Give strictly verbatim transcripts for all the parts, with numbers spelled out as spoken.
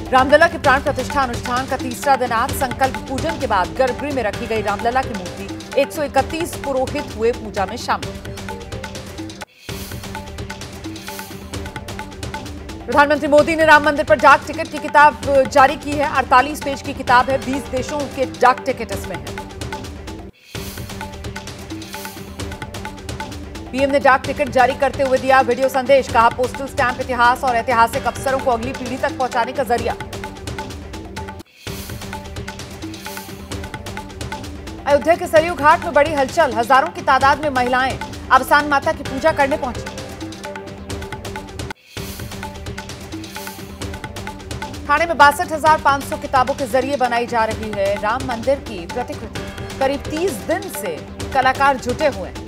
रामलला के प्राण प्रतिष्ठा अनुष्ठान का तीसरा दिन आज संकल्प पूजन के बाद गर्भगृह में रखी गई रामलला की मूर्ति एक सौ इकतीस पुरोहित हुए पूजा में शामिल। प्रधानमंत्री मोदी ने राम मंदिर पर डाक टिकट की किताब जारी की है। अड़तालीस पेज की किताब है। बीस देशों के डाक टिकट इसमें है। पीएम ने डाक टिकट जारी करते हुए दिया वीडियो संदेश। कहा, पोस्टल स्टैंप इतिहास और ऐतिहासिक अवसरों को अगली पीढ़ी तक पहुंचाने का जरिया। अयोध्या के सरयू घाट में बड़ी हलचल। हजारों की तादाद में महिलाएं अवसान माता की पूजा करने पहुंची। थाने में बासठ हजार पांच सौ किताबों के जरिए बनाई जा रही है राम मंदिर की प्रतिकृति। करीब तीस दिन से कलाकार जुटे हुए हैं।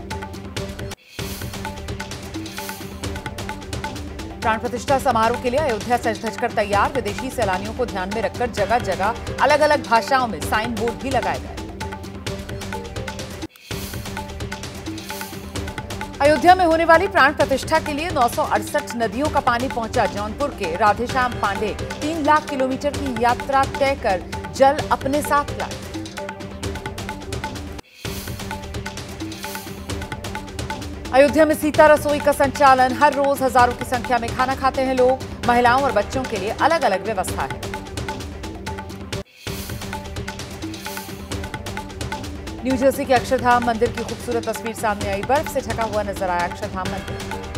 प्राण प्रतिष्ठा समारोह के लिए अयोध्या सज धज कर तैयार। विदेशी सैलानियों को ध्यान में रखकर जगह जगह अलग अलग भाषाओं में साइन बोर्ड भी लगाए गए। अयोध्या में होने वाली प्राण प्रतिष्ठा के लिए नौ सौ अड़सठ नदियों का पानी पहुंचा। जौनपुर के राधेश्याम पांडे तीन लाख किलोमीटर की यात्रा तय कर जल अपने साथ लाए। अयोध्या में सीता रसोई का संचालन। हर रोज हजारों की संख्या में खाना खाते हैं लोग। महिलाओं और बच्चों के लिए अलग अलग व्यवस्था है। न्यू जर्सी के अक्षरधाम मंदिर की खूबसूरत तस्वीर सामने आई। बर्फ से ढका हुआ नजर आया अक्षरधाम मंदिर।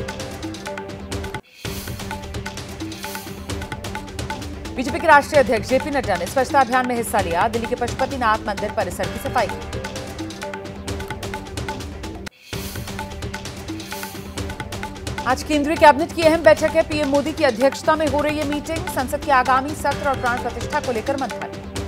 बीजेपी के राष्ट्रीय अध्यक्ष जेपी नड्डा ने स्वच्छता अभियान में हिस्सा लिया। दिल्ली के पशुपतिनाथ मंदिर परिसर की सफाई की। आज केंद्रीय कैबिनेट की अहम बैठक है। पीएम मोदी की अध्यक्षता में हो रही है मीटिंग। संसद के आगामी सत्र और प्राण प्रतिष्ठा को लेकर मंथन।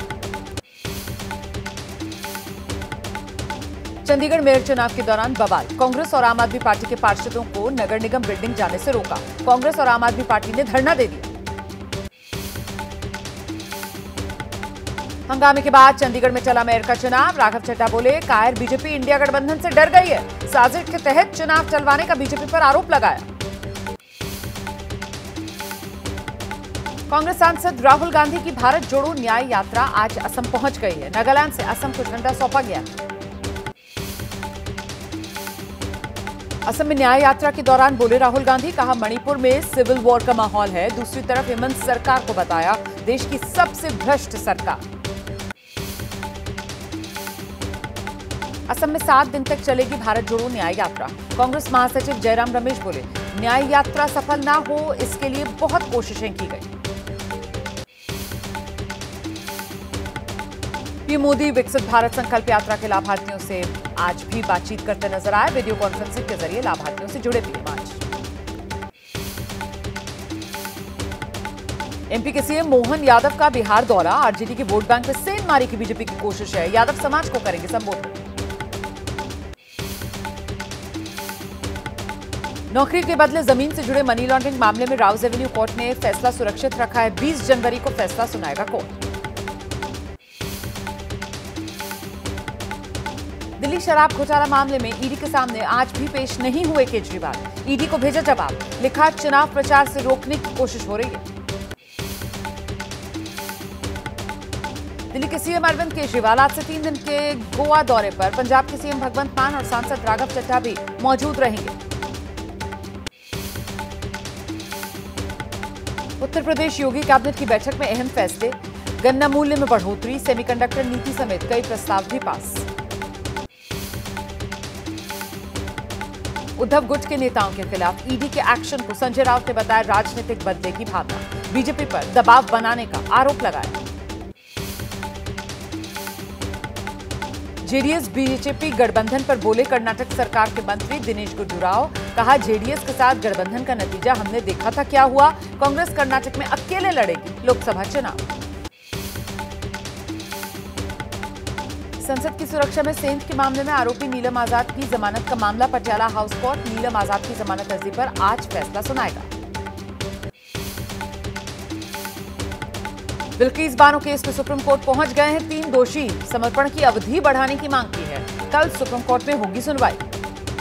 चंडीगढ़ मेयर चुनाव के दौरान बवाल। कांग्रेस और आम आदमी पार्टी के पार्षदों को नगर निगम बिल्डिंग जाने से रोका। कांग्रेस और आम आदमी पार्टी ने धरना दे दिया। हंगामे के बाद चंडीगढ़ में चला मेयर का चुनाव। राघव चड्ढा बोले, कायर बीजेपी इंडिया गठबंधन से डर गई है। साजिश के तहत चुनाव चलवाने का बीजेपी पर आरोप लगाया। कांग्रेस सांसद राहुल गांधी की भारत जोड़ो न्याय यात्रा आज असम पहुंच गई है। नागालैंड से असम को झंडा सौंपा गया। असम में न्याय यात्रा के दौरान बोले राहुल गांधी। कहा, मणिपुर में सिविल वॉर का माहौल है। दूसरी तरफ हेमंत सरकार को बताया देश की सबसे भ्रष्ट सरकार। असम में सात दिन तक चलेगी भारत जोड़ो न्याय यात्रा। कांग्रेस महासचिव जयराम रमेश बोले, न्याय यात्रा सफल ना हो इसके लिए बहुत कोशिशें की गई। पीएम मोदी विकसित भारत संकल्प यात्रा के लाभार्थियों से आज भी बातचीत करते नजर आए। वीडियो कॉन्फ्रेंसिंग के जरिए लाभार्थियों से जुड़े पीएम आज। एमपी के सीएम मोहन यादव का बिहार दौरा। आरजेडी के वोट बैंक में सेंध मारी की बीजेपी की कोशिश है। यादव समाज को करेंगे संबोधित। नौकरी के बदले जमीन से जुड़े मनी लॉन्ड्रिंग मामले में राउज एवेन्यू कोर्ट ने फैसला सुरक्षित रखा है। बीस जनवरी को फैसला सुनाएगा कोर्ट। दिल्ली शराब घोटाला मामले में ईडी के सामने आज भी पेश नहीं हुए केजरीवाल। ईडी को भेजा जवाब। लिखा, चुनाव प्रचार से रोकने की कोशिश हो रही है। दिल्ली के सीएम अरविंद केजरीवाल आज से तीन दिन के गोवा दौरे पर। पंजाब के सीएम भगवंत मान और सांसद राघव चड्ढा भी मौजूद रहेंगे। उत्तर प्रदेश योगी कैबिनेट की बैठक में अहम फैसले। गन्ना मूल्य में बढ़ोतरी, सेमीकंडक्टर नीति समेत कई प्रस्ताव भी पास। उद्धव गुट के नेताओं के खिलाफ ईडी के एक्शन को संजय राउत ने बताया राजनीतिक बदले की भावना। बीजेपी पर दबाव बनाने का आरोप लगाया। जेडीएस बीजेपी गठबंधन पर बोले कर्नाटक सरकार के मंत्री दिनेश गुंडूराव। कहा, जेडीएस के साथ गठबंधन का नतीजा हमने देखा था क्या हुआ। कांग्रेस कर्नाटक में अकेले लड़ेगी लोकसभा चुनाव। संसद की सुरक्षा में सेंध के मामले में आरोपी नीलम आजाद की जमानत का मामला। पटियाला हाउस कोर्ट नीलम आजाद की जमानत अर्जी पर आज फैसला सुनाएगा। बिल्किस बानो केस में सुप्रीम कोर्ट पहुंच गए हैं तीन दोषी। समर्पण की अवधि बढ़ाने की मांग की है। कल सुप्रीम कोर्ट में होगी सुनवाई।